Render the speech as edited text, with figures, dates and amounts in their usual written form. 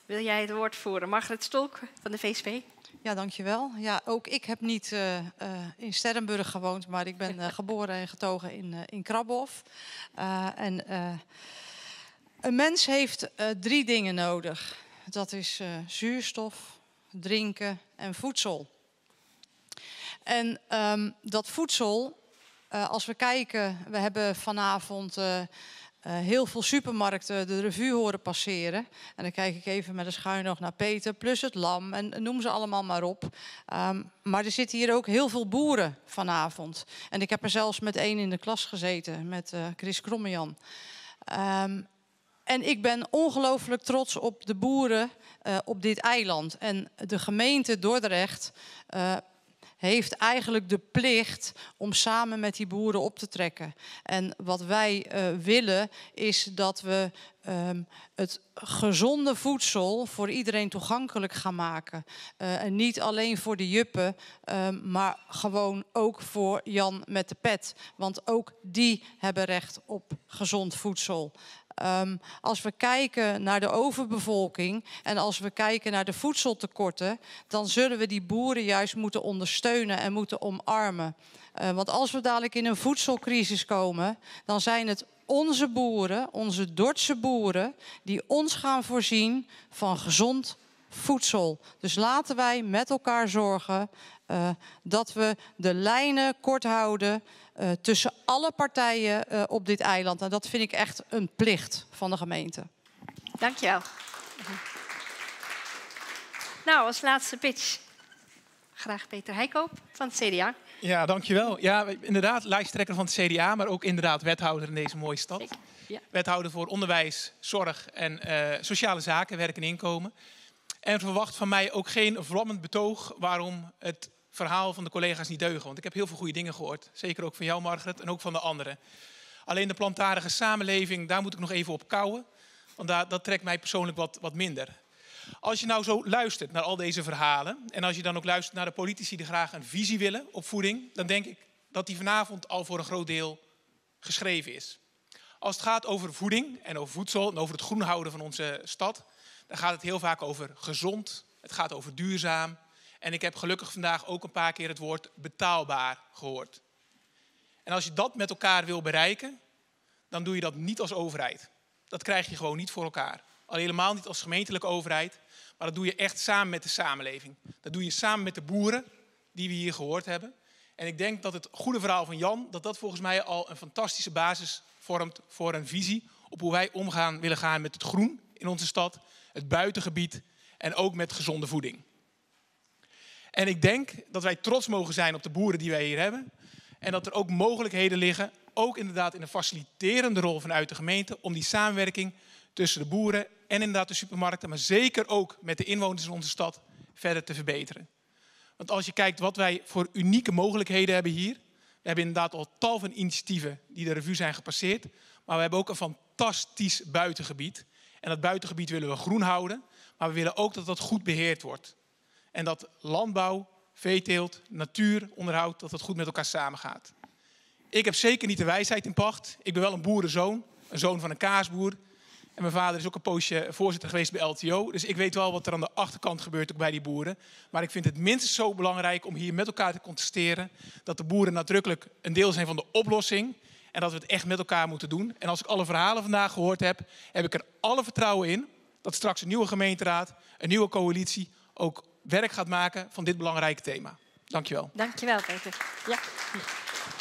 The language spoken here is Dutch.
wil jij het woord voeren? Margret Stolk van de VSP. Ja, dankjewel. Ja, ook ik heb niet in Sterrenburg gewoond, maar ik ben geboren en getogen in Krabhof. Een mens heeft 3 dingen nodig. Dat is zuurstof, drinken en voedsel. En dat voedsel, als we kijken, we hebben vanavond heel veel supermarkten de revue horen passeren. En dan kijk ik even met een schuin oog naar Peter, plus het lam en noem ze allemaal maar op. Maar er zitten hier ook heel veel boeren vanavond. En ik heb er zelfs met 1 in de klas gezeten, met Chris Krommejan. En ik ben ongelooflijk trots op de boeren op dit eiland. En de gemeente Dordrecht heeft eigenlijk de plicht om samen met die boeren op te trekken. En wat wij willen is dat we het gezonde voedsel voor iedereen toegankelijk gaan maken. En niet alleen voor de juppen, maar gewoon ook voor Jan met de pet. Want ook die hebben recht op gezond voedsel. Als we kijken naar de overbevolking en als we kijken naar de voedseltekorten, dan zullen we die boeren juist moeten ondersteunen en moeten omarmen. Want als we dadelijk in een voedselcrisis komen, dan zijn het onze boeren, onze Dordtse boeren, die ons gaan voorzien van gezond voedsel. Dus laten wij met elkaar zorgen dat we de lijnen kort houden tussen alle partijen op dit eiland. En dat vind ik echt een plicht van de gemeente. Dank je wel. Nou, als laatste pitch graag Peter Heikoop van het CDA. Ja, dankjewel. Ja, inderdaad, lijsttrekker van het CDA, maar ook inderdaad wethouder in deze mooie stad. Ja. Wethouder voor onderwijs, zorg en sociale zaken, werk en inkomen. En verwacht van mij ook geen vlammend betoog waarom het verhaal van de collega's niet deugen. Want ik heb heel veel goede dingen gehoord. Zeker ook van jou, Margret, en ook van de anderen. Alleen de plantaardige samenleving, daar moet ik nog even op kouwen. Want dat trekt mij persoonlijk wat minder. Als je nou zo luistert naar al deze verhalen, en als je dan ook luistert naar de politici die graag een visie willen op voeding, dan denk ik dat die vanavond al voor een groot deel geschreven is. Als het gaat over voeding en over voedsel en over het groen houden van onze stad, dan gaat het heel vaak over gezond, het gaat over duurzaam. En ik heb gelukkig vandaag ook een paar keer het woord betaalbaar gehoord. En als je dat met elkaar wil bereiken, dan doe je dat niet als overheid. Dat krijg je gewoon niet voor elkaar. Al helemaal niet als gemeentelijke overheid, maar dat doe je echt samen met de samenleving. Dat doe je samen met de boeren, die we hier gehoord hebben. En ik denk dat het goede verhaal van Jan, dat volgens mij al een fantastische basis vormt voor een visie op hoe wij willen gaan met het groen in onze stad, het buitengebied en ook met gezonde voeding. En ik denk dat wij trots mogen zijn op de boeren die wij hier hebben. En dat er ook mogelijkheden liggen, ook inderdaad in een faciliterende rol vanuit de gemeente, om die samenwerking tussen de boeren en inderdaad de supermarkten, maar zeker ook met de inwoners in onze stad, verder te verbeteren. Want als je kijkt wat wij voor unieke mogelijkheden hebben hier. We hebben inderdaad al tal van initiatieven die de revue zijn gepasseerd. Maar we hebben ook een fantastisch buitengebied. En dat buitengebied willen we groen houden. Maar we willen ook dat dat goed beheerd wordt. En dat landbouw, veeteelt, natuuronderhoud, dat goed met elkaar samengaat. Ik heb zeker niet de wijsheid in pacht. Ik ben wel een boerenzoon, een zoon van een kaasboer. En mijn vader is ook een poosje voorzitter geweest bij LTO. Dus ik weet wel wat er aan de achterkant gebeurt ook bij die boeren. Maar ik vind het minstens zo belangrijk om hier met elkaar te contesteren dat de boeren nadrukkelijk een deel zijn van de oplossing. En dat we het echt met elkaar moeten doen. En als ik alle verhalen vandaag gehoord heb, heb ik er alle vertrouwen in dat straks een nieuwe gemeenteraad, een nieuwe coalitie ook werk gaat maken van dit belangrijke thema. Dank je wel. Dank je wel, Peter. Ja.